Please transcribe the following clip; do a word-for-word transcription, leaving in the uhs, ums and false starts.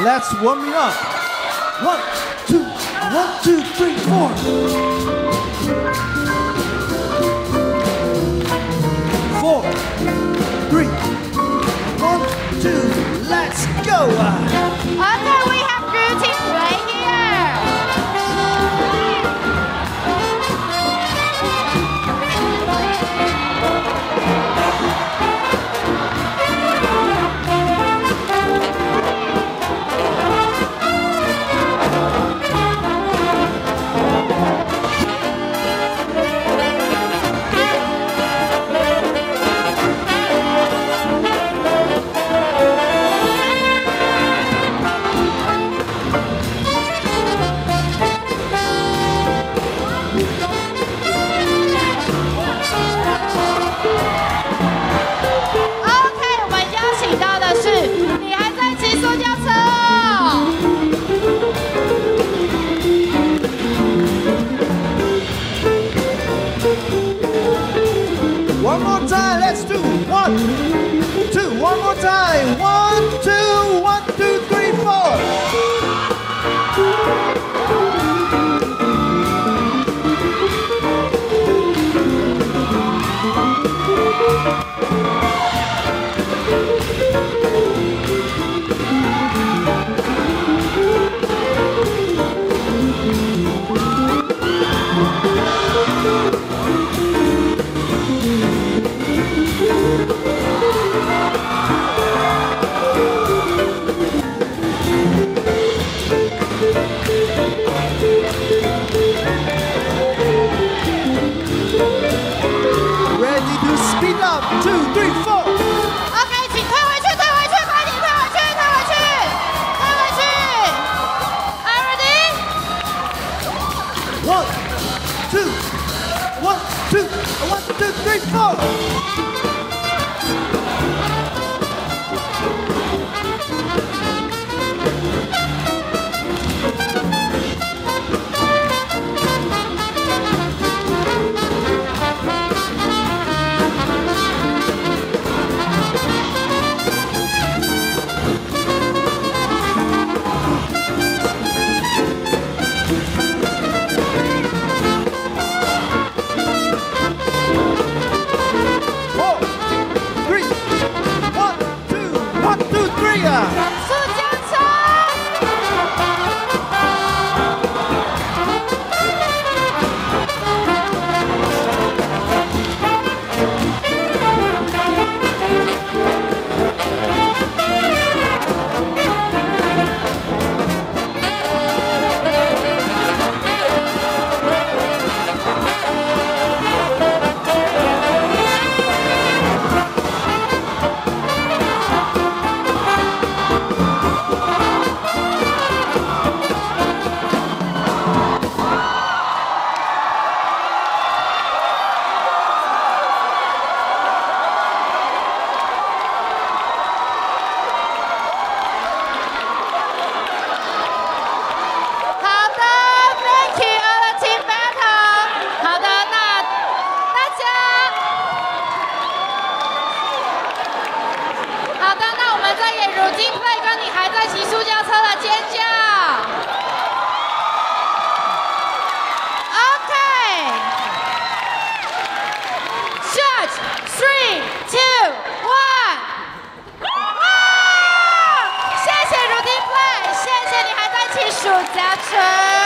Let's warm it up. One, two, one, two, three, four. Four, three, one, two, let's go. Okay, we have routine right here. One more time, let's do one, two, one more time. One, two, one, two, three, four. Ready to speed up, two, three, four. OK， 请退回去，退回去，快点退回去，退回去，退回去。Are you ready? One, two, one, two, one, two, three, four. Four, three, one, two, one, two, three. 塑胶车。好的 ，Thank you all the team battle。好的，那大家，好的，那我们再演如今 play 跟你还在骑塑胶车的尖叫。OK。Shut three two one。哇！谢谢如今 play，谢谢你还在骑塑胶车。